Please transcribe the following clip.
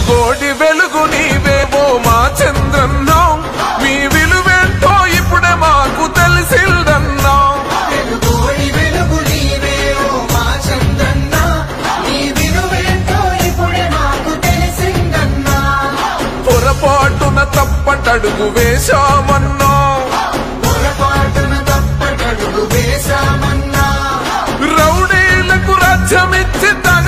వెలుగోడి వెలుగు నీవేవో మా చంద్రన్నా, మీ విలువేంటో ఇప్పుడే మాకు తెలిసిందన్నా. వెలుగోడి వెలుగు నీవేవో మా చంద్రన్నా, మీ విలువేంటో ఇప్పుడే మాకు తెలిసిందన్నా. పొరపాటున తప్పటడుగు వేశామన్నా, పొరపాటున తప్పటడుగు వేశామన్నా. రౌడీలకు రాజ్యమిచ్చి